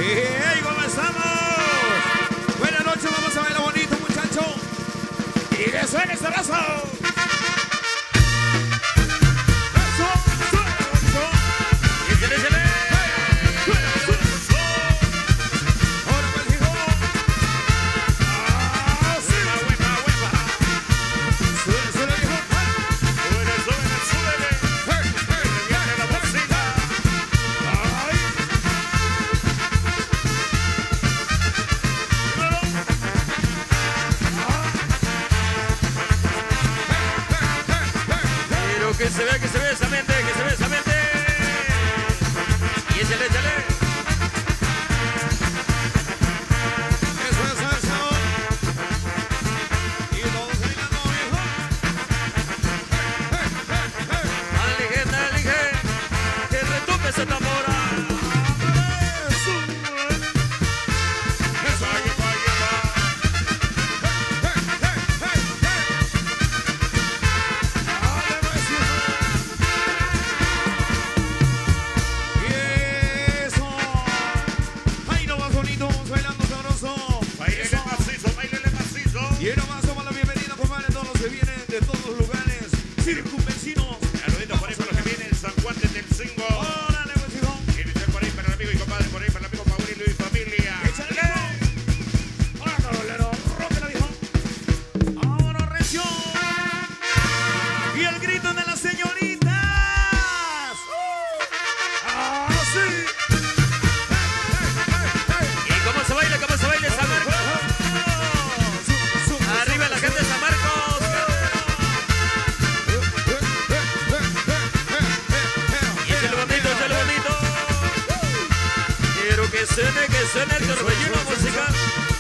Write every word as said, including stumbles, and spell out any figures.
¡Hey! ¿Cómo estamos? Buenas noches, vamos a bailar bonito, muchachos. Y que suene este brazo. Que se ve, que se ve esa mente, que se ve esa mente. Y échale, échale. Eso es eso. Y todos bailando, viejo. Alige, alige. Que retumbe esa tambora. Eso, ahí va, ahí va. Bailando sabroso. Bailele macizo, bailele macizo. Y ahora más somos la bienvenida, compadre, a todos los que vienen de todos los lugares circunvecinos. Saluditos por ahí para los que vienen, San Juan de Telcingo. Órale, pues, hijo. Iniciar por ahí para el amigo y compadre, por ahí para el amigo Paulino y familia. Échale. Órale, rolero, róquela, viejo. Ahora, recio. Y el grito de las señoritas. ¡Ah, sí! ¿Cómo se baila? ¿Cómo se baila San Marcos? Arriba la gente de San Marcos. Y échale bonito, échale bonito. Quiero que suene, que suene el torbellino musical.